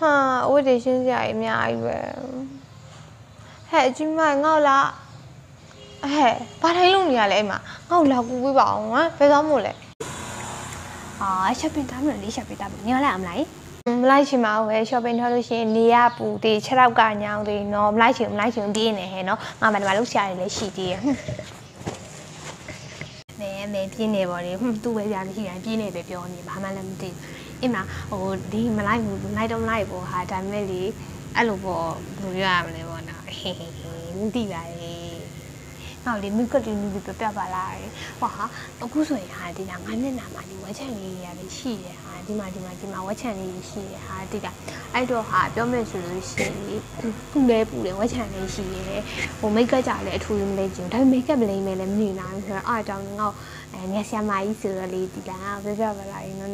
ဟာဝတ်တွေရှင်းစရာအများကြီးပဲဟဲ့အကြီးမငေါ့လားဟဲ့ဘာထိုင်လို့နေရလဲအိမ်မှာငေါ့လာကူပေးပါအောင်ဟမ်ဘယ်သွားမို့လဲ shopping တာမလို့လေး shopping တာမလို့ညောလိုက်အောင်မလိုက်မလိုက်ချင်ပါဘူးပဲ shopping ထားလို့ရှိရင်နေရပူတေး6ရောက်ကညောင်းသေးနော်မလိုက်ချင်ပြေးနေဟဲ့နော်ငါမှဒီမှာလှုပ်ရှားနေလဲရှိသေးရဲ့မဲပြင်းနေပါလေသူ့ပဲကြာမရှိတိုင်းပြင်းနေပဲပြောနေဘာမှလည်းမသိအိမ်မှာဒီမလိုက်ဘူးလိုက်တော့လိုက်ပေါ့ဟာဒါပေမဲ့လေအဲ့လိုပေါ့ဘယ်လိုရရမလဲပေါ့နော်မသိပါလေဟောလေမိကတူနီးပြပါလားဟောဟာအခုဆိုရင်ဟာဒီကငါမျက်နှာမှာဒီဝက်ချန်လေးရလေးရှိတယ်ဟာဒီမှာဝက်ချန်လေးရှိတယ်ဟာဒီကအဲ့တော့ဟာပြောမယ်ဆိုလို့ရှိရင်ပူလေဝက်ချန်လေးရှိတယ်မိတ်ကကြလည်းအထူးမလေးချင်ဒါပေမဲ့မိတ်ကမလိမ့်မယ်လည်းမနေနိုင်ဘူးဆိုတော့အားကြောင့်ငေါ့ငါဆရာမကြီးဆိုတော့လေဒီကပြပါလားနော်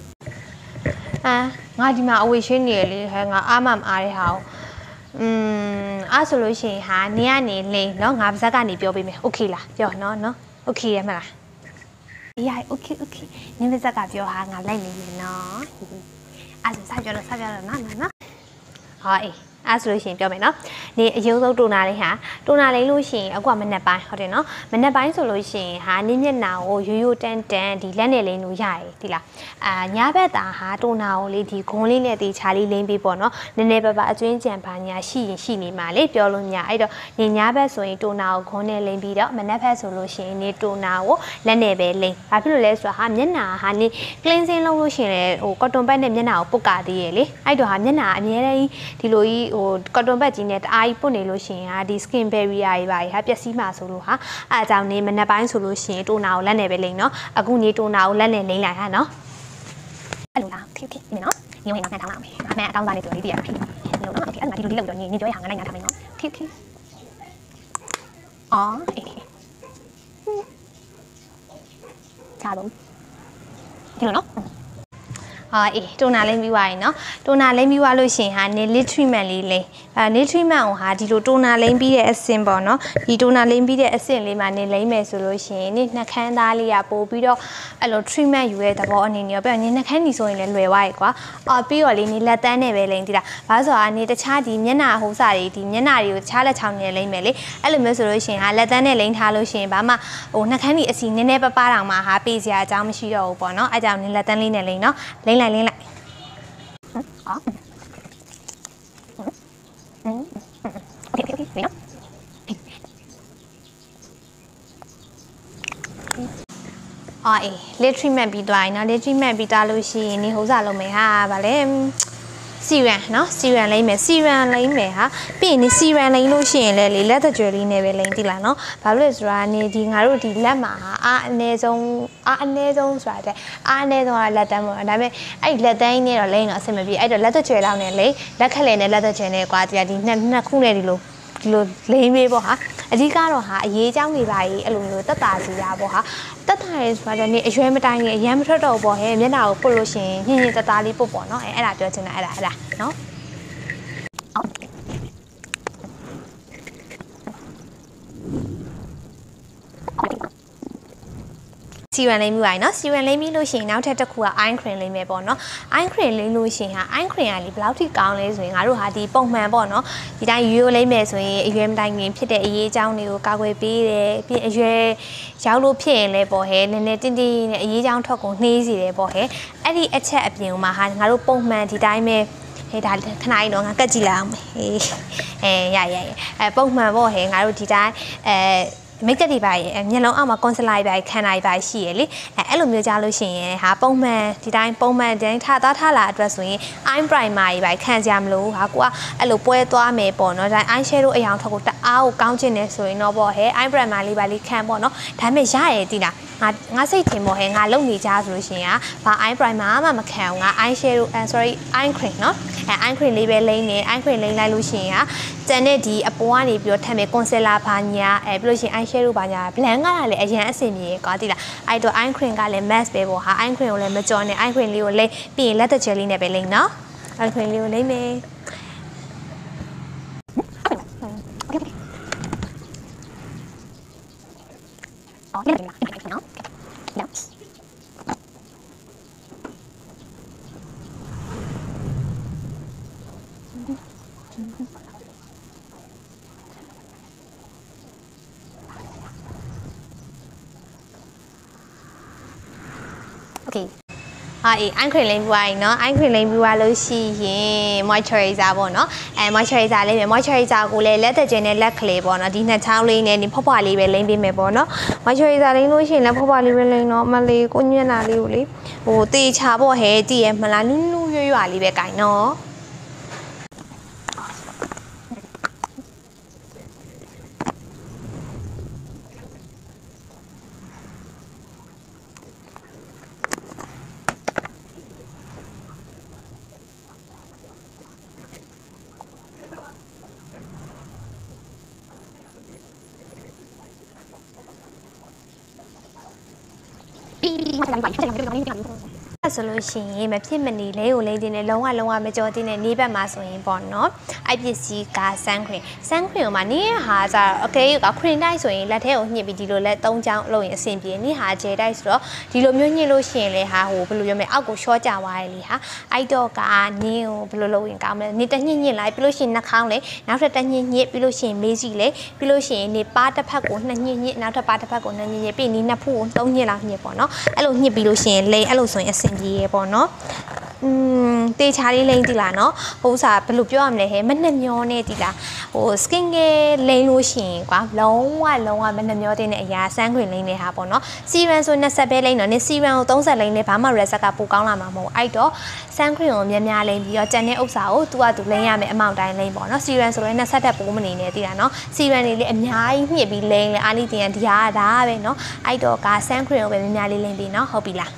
ငါဒီမှာအဝေရှင်းနေရလေဟဲ့ငါအားမအားတဲ့ဟာအဲ့ဆိုလို့ရှိရင်ဟာနေရနေလိန်เนาะငါပါဇက်ကနေပြောပေးမယ်โอเคလားပြောနော်โอเคရမလားโอเคနင်းပါဇက်ကပြောဟာငါလိုက်နေပြီနော်အဲ့ဒါစပြောတော့နော်ဟာအေးအဲ့ဆိုလို့ရှိရင်ပြောမယ်နော်နေအယုံဆုံးတိုနာလေးဟာတိုနာလေးလို့ရှိရင်အခုကမနက်ပိုင်းဟုတ်တယ်နော်မနက်ပိုင်းဆိုလို့ရှိရင်ဟာနင်းမျက်နှာကိုရိုးတန်းဒီလက်နဲ့လိန်လို့ရတယ်ဒီလားညဘက်သားဟာတိုနာကိုလေဒီဂွန်းလေးနဲ့ဒီခြာလေးလိန်ပြီးပေါ့နော်နည်းနည်းပါအကျွင်းကြံပါညာရှိနေမှာလေပြောလို့ညာအဲ့တော့နေညဘက်ဆိုရင်တိုနာကိုဂွန်းနဲ့လိန်ပြီးတော့မနက်ဘက်ဆိုလို့ရှိရင်နေတိုနာကိုလက်နဲ့ပဲလိန်ဘာဖြစ်လို့လဲဆိုတော့ဟာမျက်နှာဟာနေ cleansing လုပ်လို့ရှိရင်လေcotton pad နဲ့မျက်နှာကိုပုတ်ကာသေးရလေအဲ့တော့ဟာမျက်နှာအများကြီးဒီလိုကြီးcotton pad ကြီးနဲ့တအားကြီးပုတ်နေလို့ရှိရင်ဟာဒီ skin barrier တွေပါဟာပျက်စီးမှာဆိုလို့ဟာအဲအကြောင်းနေမနက်ပိုင်းဆိုလို့ရှိရင်တိုနာကိုလက်နဲ့ပဲလိမ့်နော်အခုနေတိုနာကိုလက်နဲ့လိမ့်လိုက်ဟာနော်အဲ့လိုလားဖြစ်နေနော်ညဝင်ငါခံထားလာမယ်ငါမှအကောင်းစားနေဆိုလေးတည်ရတာဖြစ်နေလို့နော်အဲ့ဒါဒီလိုလေးလောက်တော့ညပြောရဟာငါနိုင်ငါထားမယ်နော်ဖြစ်အော်ချာတော့ဒီလိုနော်ဟာအေးတိုနာလိမ့်ပြီးသွားရင်နော်တိုနာလိမ့်ပြီးသွားလို့ရှင်ဟာနေ lip treatment လေးလိမ့်နေ treatment ကိုဟာဒီလိုတိုနာလိမ့်ပြီးတဲ့အဆင့်ပေါ့နော်ဒီတိုနာလိမ့်ပြီးတဲ့အဆင့်လေးမှာနေလိမ့်မယ်ဆိုလို့ရှင်နေနှာခမ်းသားလေးကပို့ပြီးတော့အဲ့လို treatment ယူရဲ့သဘောအနေနဲ့ရောပြနေနှာခမ်းဒီဆိုရင်လည်းလွယ်သွားရေကွာပြီးတော့လေးနေလက်တန်းနဲ့ပဲလိမ့်တိလားဘာလို့ဆိုတော့နေတခြားဒီမျက်နှာဟိုစားတွေဒီမျက်နှာတွေကိုတခြားလက်ချောင်းနဲ့လိမ့်မယ်လေအဲ့လိုမျိုးဆိုလို့ရှင်ဟာလက်တန်းနဲ့လိမ့်ထားလို့ရှင်ဘာမှနှာခမ်းဒီအစီနည်းနည်းပပတောင်မှဟာပေးစရာအကြောင်းမရှိတော့ဘူးပေါ့နော်အဲ့ကြောင့်နေလက်တန်းလေးနဲ့လိမ့်နော်လိမ့်လိုက်lip treatment ပြီးသွားရင်နော် lip treatment ပြီးသွားလို့ရှိရင်နေဟိုစားလုံးမယ်ဟာဗာလဲစီရန်နော်စီရန်လိမ့်မယ်ပြီးရင်နေစီရန်လိမ့်လို့ရှိရင်လေလက်သကြွယ်လေးနဲ့ပဲလိမ့်တိလားနော်ဘာလို့လဲဆိုတာနေဒီငါတို့ဒီလက်မှာအားအနည်းဆုံးဆိုတာတဲ့အားအနည်းဆုံးကလက်တန်းပေါ့ဒါပေမဲ့အဲ့လက်တန်းကြီးနဲ့တော့လိမ့်တော့အဆင်မပြေအဲ့တော့လက်သကြွယ်လောက်နဲ့လိမ့်လက်ခက်လေနဲ့လက်သကြွယ်နဲ့ကွာဒီနှစ်ခုနဲ့ဒီလိုလိမ့်ပေးပေါ့ဟာအဓိကတော့ဟာအရေးအကြောင်းတွေပါကြီးအဲ့လိုမျိုးတက်တာစီရပေါ့ဟာတက်တာရဲဆိုတာနေအရွယ်မတိုင်းကြီးအရန်မထွက်တော့ပေါ့ဟဲ့မျက်နှာကိုပုတ်လို့ရှိရင်ညင်တက်တာလေးပုတ်ပေါ့နော်အဲ့ဒါပြောချင်တာအဲ့ဒါနော်စီရန်လိမ့်ပြီးပါနော်စီရန်လိမ့်ပြီးလို့ရှိရင်နောက်ထပ်တစ်ခုက eye cream လိမ့်မယ်ပေါ့နော် eye cream လိမ့်လို့ရှိရင်ဟာ eye cream ကလေဘယ်လောက်ထိကောင်းလဲဆိုရင်ငါတို့ဟာဒီပုံမှန်ပေါ့နော်ဒီတိုင်းရိုးလိမ့်မယ်ဆိုရင်အရွယ်မတိုင်ခင်ဖြစ်တဲ့အရေးအကြောင်းတွေကိုကာကွယ်ပေးတယ်ပြီးအရွယ်ရောက်လို့ဖြစ်ရင်လည်းပေါ့ဟဲ့နည်းနည်းတင်းနဲ့အရေးအကြောင်းထွက်ကိုနှေးစီတယ်ပေါ့ဟဲ့အဲ့ဒီအချက်အပြင်မှာဟာငါတို့ပုံမှန်ဒီတိုင်းပဲဟဲ့ဒါခဏလေးတော့ငါကတ်ကြည့်လိုက်အောင်ရပုံမှန်ပေါ့ဟဲ့ငါတို့ဒီတိုင်းမိတ်ကပ်တွေပါမျက်လုံးအောက်မှာ concealer တွေခန္ဓာတွေရှိရလေအဲ့လိုမျိုးကြားလို့ရှိရင်ဟာပုံမှန်ဒီတိုင်းပုံမှန်တိုင်းထားလာအတွက်ဆိုရင် eye primer တွေပါခံကြမလို့ဟာကိုကအဲ့လိုပွဲသွားမယ်ပေါ့နော်ဒါ eye shadow အရောင်ထွက်ကိုတအားကိုကောင်းချင်နေဆိုရင်တော့ပေါ့ဟဲ eye primer လေးပါလေးခံပေါ့နော်ဒါပေမဲ့ရရည်တိလားငါစိတ်ထင်ပေါ့ဟဲငါလုံနေကြဆိုလို့ရှိရင်ဘာ eye primer မှမခံအောင်ငါ eye shadow eye cream နော်eye cream လေးပဲလိမ့်နေ eye cream လိမ့်လိုက်လို့ရှိရင်ကျန်တဲ့ဒီအပေါ်ကနေပြီးတော့ထပ်မယ် concealer ဘာညာပြီးလို့ရှိရင် eye shadow ဘာညာ blend ကလည်းအရင်အဆင်ပြေကွာတိလားအဲ့တော့ eye cream ကလည်း mask ပဲပေါ့ဟာ eye cream ကိုလည်းမကြောနဲ့ eye cream လေးကိုလိမ့်ပြီးရင်လက်သက်ချယ်လေးနဲ့ပဲလိမ့်နော် eye cream လေးကိုလိမ့်မယ်နော်โอเคไอ้ครีมเลนบัวเนาะไอ้ครีมเลนบัวလို့ရှိရင် moisturizer ပေါ့เนาะmoisturizer လေးပဲ moisturizer ကိုလည်းလက်သက်ကျင်းနဲ့လက်ခလေးပေါ့เนาะဒီနှစ်ချောင်းလေးနဲ့ဒီဖွားဖွားလေးပဲလိမ့်ပေးမယ်ပေါ့เนาะ moisturizer လိမ့်လို့ရှိရင်လည်းဖွားဖွားလေးပဲလိမ့်เนาะမလေးကိုညံ့တာလေးကိုလေဟိုတေချာပေါ့ဟဲ့တည်ရမလားနူးနူးရွရွလေးပဲကြိုင်เนาะဆိုလို့ရှိရင်မဖြစ်မနေလေးကိုလိမ့်တင်နေလုံးဝမကြောတင်နေနေဘက်မှာဆိုရင်ပေါ့နော်အဲ့ပစ္စည်းက sun cream ကိုမှနေဟာကြအကဲက cream တိုက်ဆိုရင်လက်ထဲကိုညှစ်ပြီးဒီလိုလက်၃ချောင်းလုပ်ရင်အဆင်ပြေနေဟာ gel တိုက်ဆိုတော့ဒီလိုမျိုးညှစ်လို့ရှိရင်လေဟာဟိုဘယ်လိုပြောမလဲအောက်ကိုရှော့ကြသွားရလေဟာအဲ့တော့ကနင်းကိုဘယ်လိုလုပ်ရင်ကောင်းမလဲနေတညှစ်လိုက်ပြီးလို့ရှိရင်နှာခေါင်းလေနောက်ထပ်တညှစ်ပြီးလို့ရှိရင်မေးစီလေပြီးလို့ရှိရင်နေပါတစ်ဖက်ကိုနှစ်ညှစ်နောက်ထပ်ပါတစ်ဖက်ကိုနှစ်ညှစ်ပြီးနေနှစ်ဖူးကို၃ညှစ်လောက်ညှစ်ပေါ့နော်အဲ့လိုညှစ်ပြီးလို့ရှိရင်လေအဲ့လိုဆိုရင်အဆင်ပြေရပေါ့နော်တေချာလေးလိမ့်တီလားเนาะဟိုစားဘယ်လိုပြောရမလဲဟဲ့မနှမျောနဲ့တီလားဟို skin care လိမ့်လို့ရှိရင်ကွာလုံးဝမနှမျောတဲ့အရာ sun cream လိမ့်နေတာပေါ့เนาะ serum ဆို20ပဲလိမ့်တော့နေ serum ကို30လိမ့်နေဘာမှ result ကပိုကောင်းလာမှာမဟုတ်အဲ့တော့ sun cream ကိုများလိမ့်ပြီးတော့ကျန်တဲ့ဥစ္စာကိုသူလိမ့်ရမယ်အမောက်တိုင်းလိမ့်ပေါ့เนาะ serum ဆိုတော့20တက်ပိုးမနေနဲ့တီလားเนาะ serum တွေလည်းအများကြီးညှစ်ပြီးလိမ့်လေအားလေးတင်ရဒီဟာဒါပဲเนาะအဲ့တော့က sun cream ကိုပဲများလေးလိမ့်ပြီးเนาะဟုတ်ပြီလား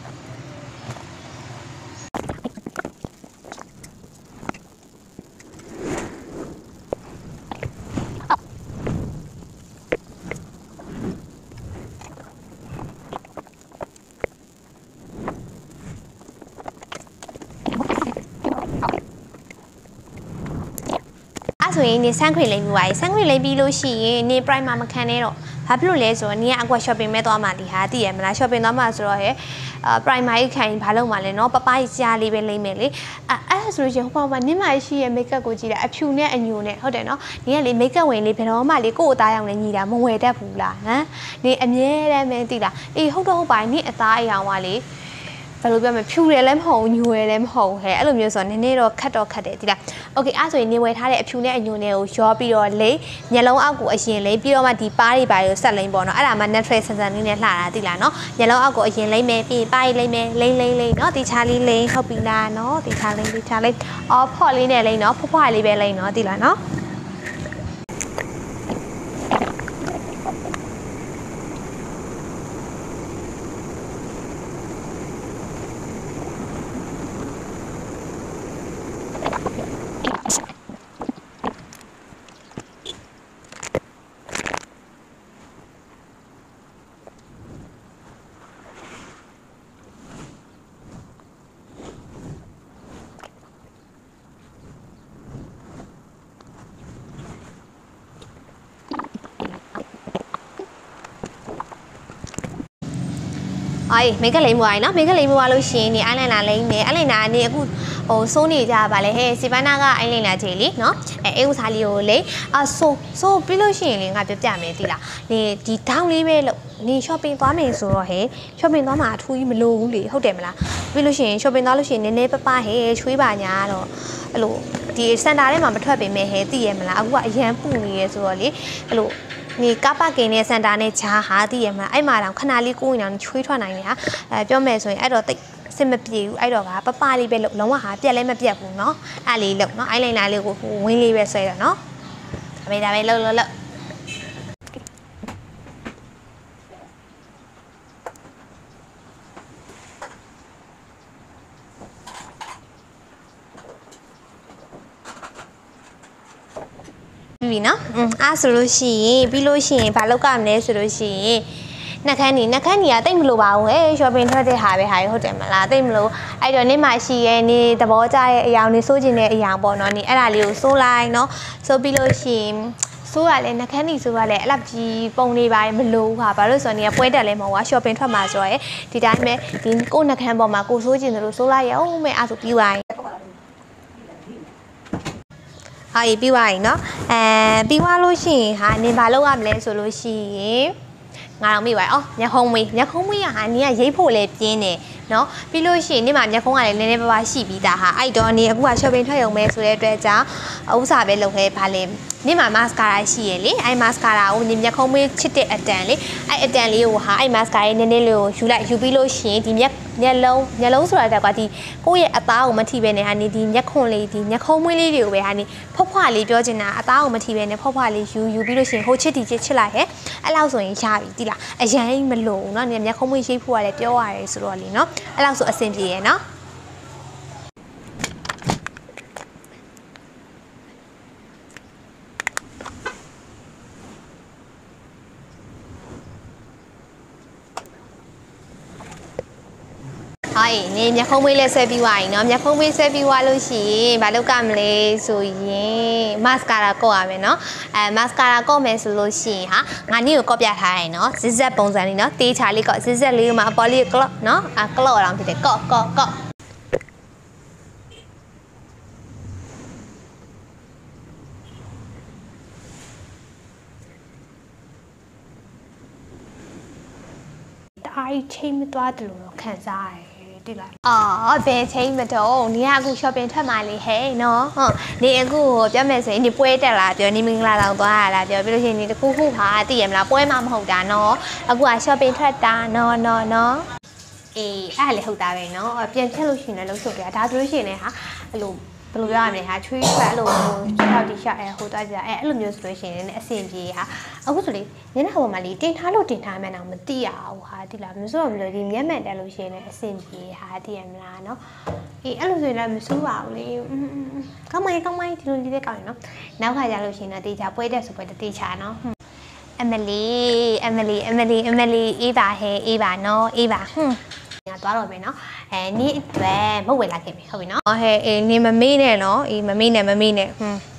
ဆိုရင်နေ sun cream လိမ့်ပြီးပါ sun cream လိမ့်ပြီးလို့ရှိရင်နေ primer မခံနဲ့တော့ဘာဖြစ်လို့လဲဆိုတော့နေကအကွက် shopping မဲ့သွားမှဒီဟာသိရမလား shopping သွားမှဆိုတော့primer ကြီးခံရင်ဘာလုပ်မှလဲเนาะပပကြားလေးပဲလိမ့်မယ်လေအဲ့ဆိုလို့ရှိရင်ဟိုမှာနင်းမရှိရဲ့ makeup ကိုကြည့်တာအဖြူနဲ့အညိုနဲ့ဟုတ်တယ်เนาะနေကလေ makeup ဝင်လေးဘယ်တော့မှလေကို့အသားရောင်နဲ့ညီတာမဝယ်တတ်ဘူးလားဟမ်နေအမြဲတမ်းပဲသိလားအေးဟုတ်ပါနေအသားအရောင်ကလေဘယ်လိုပြောမလဲဖြူတယ်လည်းမဟုတ်ညိုတယ်လည်းမဟုတ်ဟဲ့အဲ့လိုမျိုးဆိုတော့နည်းနည်းတော့ခတ်တယ်ဒီလားโอเคအဲ့ဆိုရင်နေဝယ်ထားတဲ့အဖြူနဲ့အညိုနဲ့ကိုရောပြီးတော့လိမ့်မျက်လုံးအောက်ကိုအရင်လိမ့်ပြီးတော့မှဒီပါးတွေပါကိုဆက်လိမ့်ပေါ့နော်အဲ့ဒါမှ natural ဆန်လေးနဲ့လှတာသိလားနော်မျက်လုံးအောက်ကိုအရင်လိမ့်မယ်ပြီးရင်ပါးလိမ့်မယ်လိမ့်နော်ဒီချာလေးလိမ့်ဟုတ်ပြီလားနော်ဒီချာလိမ့်အော်ဖော့လေးနဲ့လိမ့်နော်ဖွားလေးပဲလိမ့်နော်သိလားနော်မိတ်ကလိမ့်မွားနော်မိတ်ကလိမ့်မွားလို့ရှိရင်ဒီ eyeliner လိမ့်မယ် eyeliner ကနေအခုဟိုစိုးနေကြပါလေဟဲ့စီပန်းနာက eyeliner ကြီးလीနော်အဲ့ဥစားလေးကိုလေဆိုပြီးလို့ရှိရင်လေငါပြမယ်သိလားဒီထောင်းလေးပဲလို့နေ shopping သွားမယ်ဆိုတော့ဟဲ့ shopping သွားမှာအထူးကြီးမလိုဘူးလေဟုတ်တယ်မလားပြီးလို့ရှိရင် shopping သွားလို့ရှိရင်နည်းနည်းပပဟဲ့ချွေးပါညာတော့အဲ့လိုဒီစင်တာထဲမှာမထွက်ပေမဲ့ဟဲ့သိရမလားအခုကအရန်ပူနေရဲဆိုတော့လေအဲ့လိုနေကပကင်းနဲ့စင်တာနဲ့ဂျာဟာသိရမလားအဲ့မှာတော့ခဏလေးကိုင်းအောင်ချွေးထွက်နိုင်နေတာပြောမယ်ဆိုရင်အဲ့တော့တိတ်စင်မပြေဘူးအဲ့တော့ကပပလေးပဲလုံးဝဟာပြက်လည်းမပြက်ဘူးเนาะအဲ့လေးလုံးเนาะ eyeliner လေးကိုဝင်းလေးပဲဆွဲတော့เนาะဒါပဲလုံးပြီနော်အဲ့ဆိုလို့ရှိရင်ပြီးလို့ရှိရင်ဘာလောက်ကမလဲဆိုလို့ရှိရင်နှက်ခမ်းကတိတ်မလို့ပါဘူးဟဲ့ shopping ထွက်တဲ့ဟာပဲဟာဟုတ်တယ်မလားတိတ်မလို့အဲ့တော့နေ့မှရှိရဲ့နေသဘောကျရဲ့အယောင်နေစိုးကျင်တဲ့အယောင်ပေါ့နော်နေအဲ့ဒါလေးကိုစိုးလိုက်နော်စိုးပြီးလို့ရှိရင်စိုးရလဲနှက်ခမ်းစိုးရလဲအဲ့လောက်ကြီးပုံနေပါမလို့ဟာဘာလို့ဆိုတော့နေပွဲတက်လဲမဟုတ်ဘူး shopping ထွက်မှာဆိုတော့ဒီတိုင်းပဲဒီကိုနှက်ခမ်းပေါ်မှာကိုစိုးကျင်တယ်လို့စိုးလိုက်ရအောင်မဲအဲ့ဆိုပြီးသွားရင်အေးပြီးသွားပြီเนาะပြီးသွားလို့ရှိရင်ဟာနင်ဘာလုပ်ရမလဲဆိုလို့ရှိရင်ငါတော့မိပါအော်မျက်ခုံးမွေးကဟာနင်ကရိတ်ဖို့လဲပြင်းတယ်เนาะပြီးလို့ရှိရင်နင်မှာမျက်ခုံးကလည်းနည်းနည်းပါးပါးရှိပြီးသားဟာအဲ့တော့နင်အခုက shopping ထွက်ရုံပဲဆိုတဲ့အတွက်ကြောင့်ဥစားပဲလုပ်ခဲဗာလဲနင်မှာ mascara ရှိရလေအဲ့ mascara ကိုနင်မျက်ခုံးမွေးချစ်တဲ့အတန်လေအဲ့အတန်လေးကိုဟာအဲ့ mascara ရဲ့နည်းနည်းလေးကိုယူပြီးလို့ရှိရင်ဒီမျက်လုံးဆိုတာတကွာဒီကိုယ့်ရဲ့အသားကိုမထိပဲနဲ့ဟာနေဒီမျက်ခွန်လေးဒီမျက်ခုံးမွေးလေးတွေကိုပဲဟာနေဖွားလေးပြောချင်တာအသားကိုမထိပဲနဲ့ဖွားလေးယူပြီးလို့ရှိရင်ဟိုချစ်လိုက်ဟဲ့အဲ့လောက်ဆိုရင်ရပြီတိလားအရင်မလို့เนาะမျက်ခုံးမွေးရှိဖို့ကလည်းပြောရတယ်ဆိုတော့လေเนาะအဲ့လောက်ဆိုအဆင်ပြေရယ်เนาะဟိုင်းနေမျက်ခုံးမွေးလဲဆွဲပြီးသွားပြီเนาะမျက်ခုံးမွေးဆွဲပြီးသွားလို့ရှိရင်ဘာလုပ်ကြမလဲဆိုရင် mascara ကော့ရမယ်เนาะmascara ကော့မယ်ဆိုလို့ရှိရင်ဟာငါနည်းကိုကော့ပြထားရင်เนาะ zigzag ပုံစံလေးเนาะတေးချာလေးကော့ zigzag လေးမှာအပေါ်လေးကလော့เนาะကလော့အောင်ဖြစ်တယ်ကော့အားချိန်မသွားတယ်လို့ခံစားရတယ်တိလားအော်ဘယ်ချိန်မတော့နေကအခု shopping ထွက်มาလေဟဲ့နော်ဟုတ်နေအခုပြောမယ်ဆိုရင်နေပွဲတက်လာပြောနေမင်္ဂလာဆောင်သွားရလားပြောပြီးလို့ရှိရင်နေတခုခုဟာသိရမလားပွဲမှမဟုတ်တာနော်အခုက shopping ထွက်တာနော်အေးအဲ့လေဟုတ်တာပဲနော်ပြန်ဖြတ်လို့ရှိရင်လည်းလုံးချုပ်ကြဒါဆိုလို့ရှိရင်လည်းဟာအဲ့လိုဘယ်လိုပြောရမလဲဟာချွေးထွက်အဲ့လိုထောက်တီရှော့ဟိုသွားကြအဲ့လိုမျိုးဆိုလို့ရှိရင်လည်းအဆင်ပြေဟာအခုဆိုလေညနေဟိုမှာလေတင်ထားမှန်းတော့မသိရဘူးဟာတိလားမစိုးတော့မလို့ဒီမျက်မှန်တက်လို့ရှိရင်လည်းအဆင်ပြေဟာသိရမလားနော်အေးအဲ့လိုဆိုရင်လည်းမစိုးပါဘူးလေကောင်းမိုင်းဒီလိုလေးကောင်းရင်နော်နောက်ခါကြလို့ရှိရင်တော့တေချာပွဲတက်ဆိုပွဲတေချာနော်အမလီအေးပါဟဲ့အေးပါနော်အေးပါငါသွားတော့မယ်နော်နေ့အတွက်မဟုတ်ဝယ်လာခဲ့ပြီဟုတ်ပြီနော်ဟဲ့အေးနေမမေးနဲ့နော်အေးမမေးနဲ့